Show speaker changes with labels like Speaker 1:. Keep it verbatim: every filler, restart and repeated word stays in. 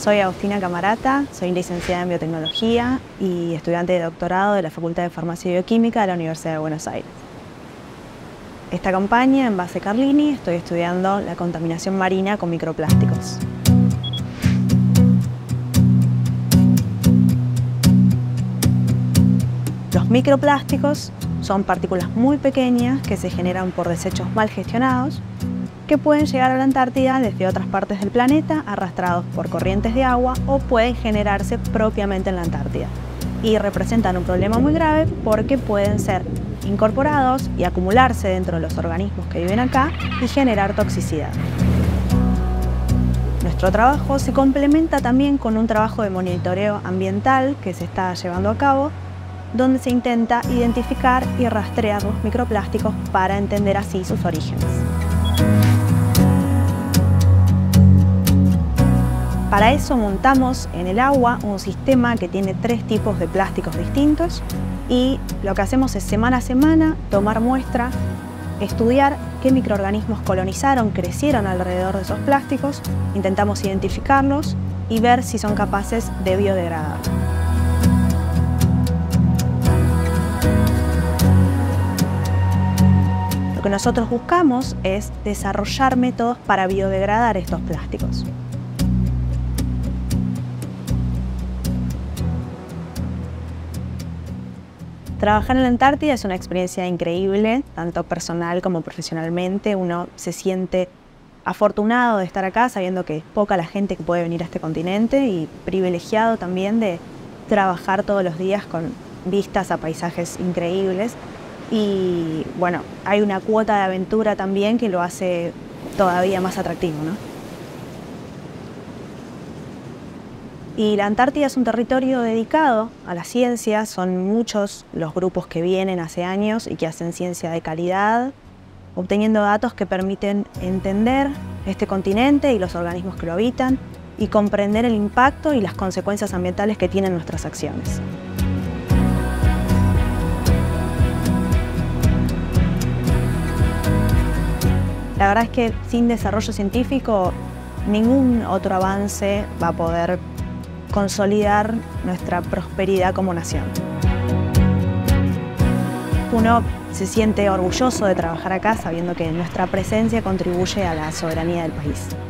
Speaker 1: Soy Agustina Camarata, soy licenciada en Biotecnología y estudiante de doctorado de la Facultad de Farmacia y Bioquímica de la Universidad de Buenos Aires. Esta campaña, en base Carlini, estoy estudiando la contaminación marina con microplásticos. Los microplásticos son partículas muy pequeñas que se generan por desechos mal gestionados, que pueden llegar a la Antártida desde otras partes del planeta arrastrados por corrientes de agua o pueden generarse propiamente en la Antártida. Y representan un problema muy grave porque pueden ser incorporados y acumularse dentro de los organismos que viven acá y generar toxicidad. Nuestro trabajo se complementa también con un trabajo de monitoreo ambiental que se está llevando a cabo, donde se intenta identificar y rastrear los microplásticos para entender así sus orígenes. Para eso montamos en el agua un sistema que tiene tres tipos de plásticos distintos y lo que hacemos es semana a semana tomar muestra, estudiar qué microorganismos colonizaron, crecieron alrededor de esos plásticos, intentamos identificarlos y ver si son capaces de biodegradar. Lo que nosotros buscamos es desarrollar métodos para biodegradar estos plásticos. Trabajar en la Antártida es una experiencia increíble, tanto personal como profesionalmente. Uno se siente afortunado de estar acá, sabiendo que es poca la gente que puede venir a este continente y privilegiado también de trabajar todos los días con vistas a paisajes increíbles. Y bueno, hay una cuota de aventura también que lo hace todavía más atractivo, ¿no? Y la Antártida es un territorio dedicado a la ciencia, son muchos los grupos que vienen hace años y que hacen ciencia de calidad, obteniendo datos que permiten entender este continente y los organismos que lo habitan y comprender el impacto y las consecuencias ambientales que tienen nuestras acciones. La verdad es que sin desarrollo científico, ningún otro avance va a poder consolidar nuestra prosperidad como nación. Uno se siente orgulloso de trabajar acá sabiendo que nuestra presencia contribuye a la soberanía del país.